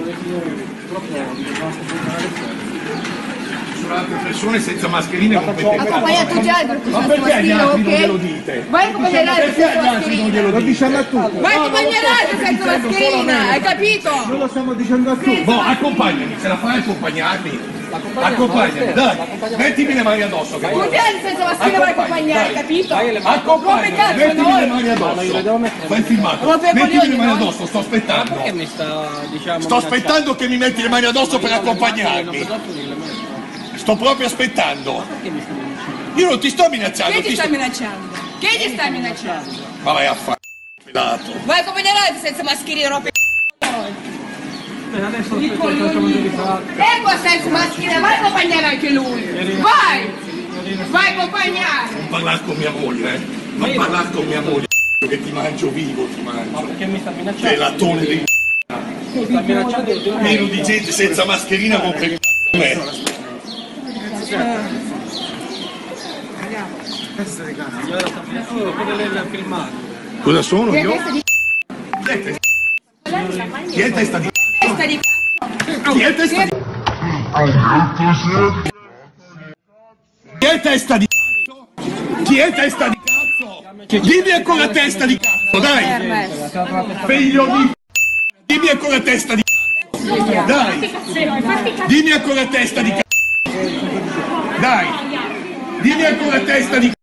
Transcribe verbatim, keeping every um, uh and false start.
Altre persone senza mascherine competenti. Accompagna tutti gli altri Ma perché agli altri non glielo dite? Vai a accompagnare l'altro senza mascherina. Lo diciamo a tutti. Vai a accompagnare l'altro senza mascherina, hai capito? Noi lo stiamo dicendo a tutti. Boh, accompagnami, ce la fai a accompagnarmi? Accompagnami, dai, mettimi le mani addosso. Che Tutti altri senza mascherina vai a accompagnare, hai capito? Accompagnami, mettimi le mani addosso. Fai il filmato, mettimi le mani addosso, sto aspettando. Perché mi sta, diciamo, Sto aspettando che mi metti le mani addosso per accompagnarmi. Sto proprio aspettando. Io non ti sto minacciando. Chi ti sta minacciando? Chi ti sta minacciando? Ma vai a fare. Vai a accompagnare l'altro senza mascherina, roba. adesso Ecco senza mascherina, vai a accompagnare anche lui. Vai! Vai a accompagnare. Non parlare con mia moglie, eh. Non parlare con mia moglie. Che ti mangio vivo, ti mangio. Ma perché mi sta minacciando? Che lattone di Mi sta minacciando. pieno di gente senza mascherina con che me. Cosa sono io? Chi è testa di Testa di Chi è testa di Chi è testa di Chi è testa di cazzo? Dimmi ancora testa di cazzo, dai! Figlio di Dimmi ancora testa di cazzo! Dai! Dimmi ancora testa di cazzo! Dai! Dimmi ancora testa di cazzo!